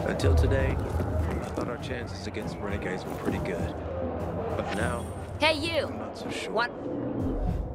Until today, I thought our chances against renegades were pretty good. But now, Hey, you! I'm not so sure. What?